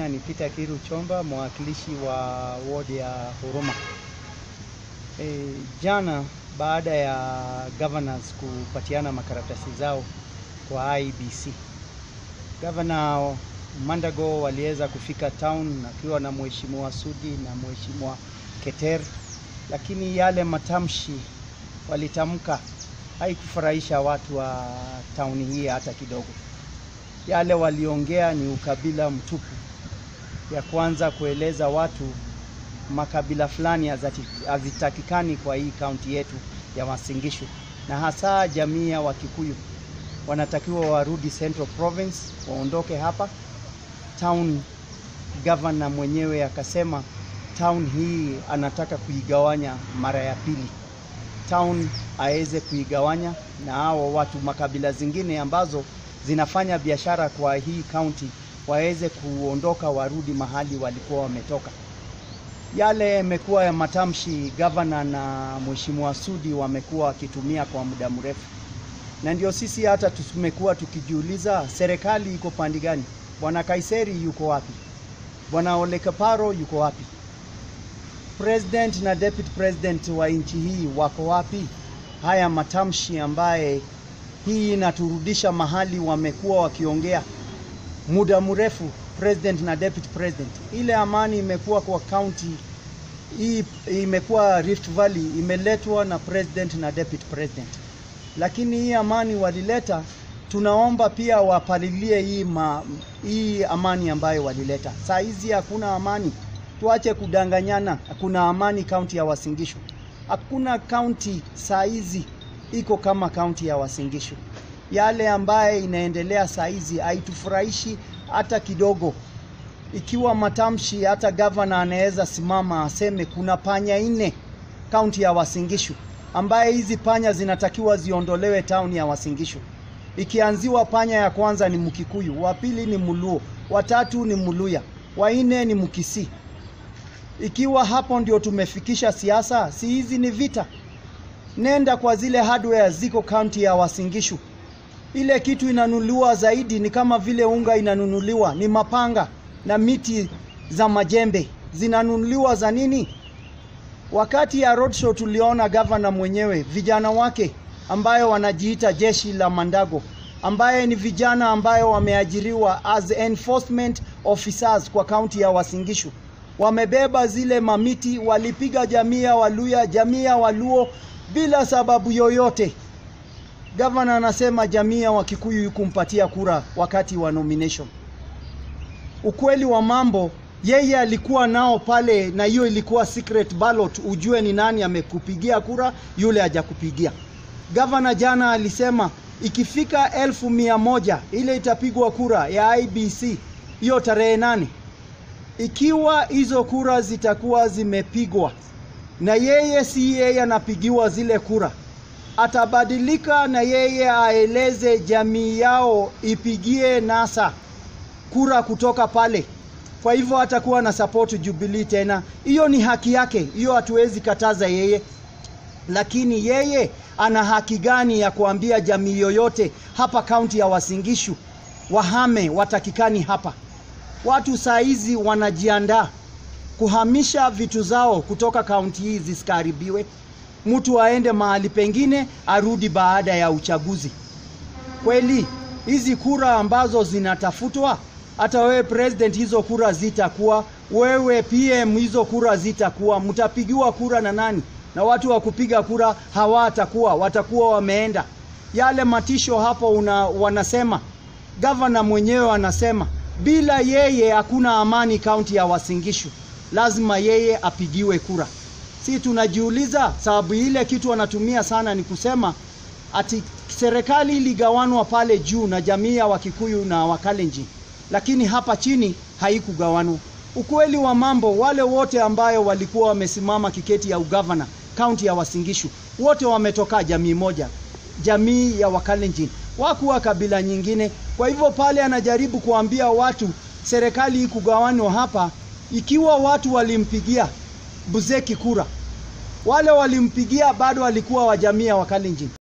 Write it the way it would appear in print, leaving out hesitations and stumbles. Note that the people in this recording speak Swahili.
majina ni Peter Kiru Chomba, mwakilishi wa ward ya Huruma. Jana baada ya governors kupatiana makaratasi zao kwa IBC, Governor Mandago waliweza kufika town akiwa na Mheshimiwa Sudi na Mheshimiwa Keter, lakini yale matamshi walitamka haikufurahisha watu wa town hii hata kidogo. Yale waliongea ni ukabila mtupu. Ya kwanza kueleza watu makabila fulani hazitakikani kwa hii county yetu ya Uasin Gishu, na hasa jamii ya Wakikuyu wanatakiwa warudi Central Province, waondoke hapa town. Governor mwenyewe akasema town hii anataka kuigawanya mara ya pili. Town aweze kuigawanya na hao watu makabila zingine ambazo zinafanya biashara kwa hii county waweze kuondoka, warudi mahali walikuwa wametoka. Yale yamekuwa ya matamshi governor na Mheshimiwa Sudi wamekuwa wakitumia kwa muda mrefu, na ndio sisi hata tumekuwa tukijiuliza serikali iko pande gani? Bwana Kaiseri yuko wapi? Bwana Ole Kaparo yuko wapi? President na deputy president wa nchi hii wako wapi? Haya matamshi ambaye hii inaturudisha mahali wamekuwa wakiongea muda mrefu, president na deputy president. Ile amani imekuwa kwa county hii, imekuwa Rift Valley, imeletwa na president na deputy president. Lakini hii amani walileta, tunaomba pia wapalilie hii amani ambayo walileta. Saa hizi hakuna amani. Tuache kudanganyana, hakuna amani county ya Uasin Gishu. Hakuna county saa hizi iko kama county ya Uasin Gishu. Yale ambaye inaendelea saa hizi haitufurahishi hata kidogo. Ikiwa matamshi hata governor anaweza simama aseme kuna panya 4 county ya Uasin Gishu, ambaye hizi panya zinatakiwa ziondolewe town ya Uasin Gishu. Ikianziwa panya ya kwanza ni Mkikuyu, wa pili ni Muluo, wa tatu ni Muluya, wa 4 ni Mkisi. Ikiwa hapo ndio tumefikisha siasa, si hizi ni vita. Nenda kwa zile hardware ziko county ya Uasin Gishu. Ile kitu inanunuliwa zaidi ni kama vile unga inanunuliwa, ni mapanga na miti za majembe. Zinanunuliwa za nini? Wakati ya roadshow tuliona governor mwenyewe, vijana wake ambayo wanajiita jeshi la Mandago, ambaye ni vijana ambayo wameajiriwa as enforcement officers kwa county ya Uasin Gishu, wamebeba zile mamiti, walipiga jamii ya Waluya, jamii ya Waluo bila sababu yoyote. Governor anasema jamii ya Wakikuyu kumpatia kura wakati wa nomination. Ukweli wa mambo, yeye alikuwa nao pale, na hiyo ilikuwa secret ballot, ujue ni nani amekupigia kura, yule hajakupigia. Governor jana alisema ikifika 1,100 ile itapigwa kura ya IBC hiyo tarehe 8. Ikiwa hizo kura zitakuwa zimepigwa na yeye si yeye anapigiwa zile kura, atabadilika na yeye aeleze jamii yao ipigie NASA kura kutoka pale. Kwa hivyo atakuwa na support Jubilee tena. Hiyo ni haki yake, hiyo hatuwezi kataza yeye. Lakini yeye ana haki gani ya kuambia jamii yoyote hapa county ya Uasin Gishu wahame, watakikani hapa? Watu saa hizi wanajiandaa kuhamisha vitu zao kutoka county hii zisikaribiwe. Mtu aende mahali pengine, arudi baada ya uchaguzi. Kweli hizi kura ambazo zinatafutwa, hata wewe president hizo kura zitakuwa, wewe PM hizo kura zitakuwa, mtapigiwa kura na nani? Na watu wa kupiga kura hawatakuwa, watakuwa wameenda. Yale matisho hapo wanasema, governor mwenyewe anasema bila yeye hakuna amani county ya Uasin Gishu, lazima yeye apigiwe kura. Si tunajiuliza, sababu ile kitu wanatumia sana ni kusema ati serikali iligawanwa pale juu na jamii ya Wakikuyu na Wakalenjin, lakini hapa chini haikugawanwa. Ukweli wa mambo, wale wote ambayo walikuwa wamesimama kiketi ya ugavana county ya Uasin Gishu, wote wametoka jamii moja, jamii ya Wakalenjin, wakuwa kabila nyingine. Kwa hivyo pale anajaribu kuambia watu serikali ikugawanwa hapa. Ikiwa watu walimpigia Buzeki kura, wale walimpigia bado walikuwa wa jamii ya Wakalenjin.